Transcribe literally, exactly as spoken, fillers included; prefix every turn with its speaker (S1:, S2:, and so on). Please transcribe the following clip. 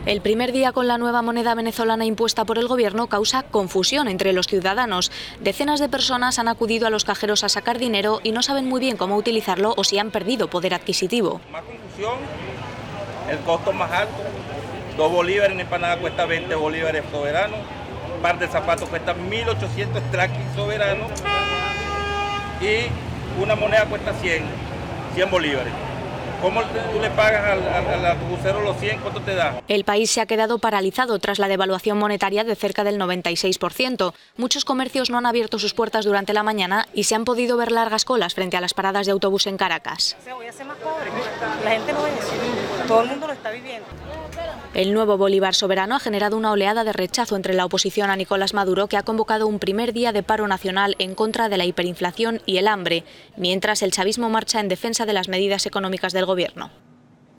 S1: El primer día con la nueva moneda venezolana impuesta por el gobierno causa confusión entre los ciudadanos. Decenas de personas han acudido a los cajeros a sacar dinero y no saben muy bien cómo utilizarlo o si han perdido poder adquisitivo.
S2: Más confusión, el costo más alto. Dos bolívares en empanada cuesta veinte bolívares soberanos. Un par de zapatos cuesta mil ochocientos traqui soberanos. Y una moneda cuesta cien, cien bolívares. ¿Cómo tú le pagas al, al, al bucero los cien? ¿Cuánto te da?
S1: El país se ha quedado paralizado tras la devaluación monetaria de cerca del noventa y seis por ciento. Muchos comercios no han abierto sus puertas durante la mañana y se han podido ver largas colas frente a las paradas de autobús en Caracas.
S3: Se voy a ser más pobre. La gente no vende, todo el mundo lo está viviendo.
S1: El nuevo bolívar soberano ha generado una oleada de rechazo entre la oposición a Nicolás Maduro, que ha convocado un primer día de paro nacional en contra de la hiperinflación y el hambre, mientras el chavismo marcha en defensa de las medidas económicas del gobierno.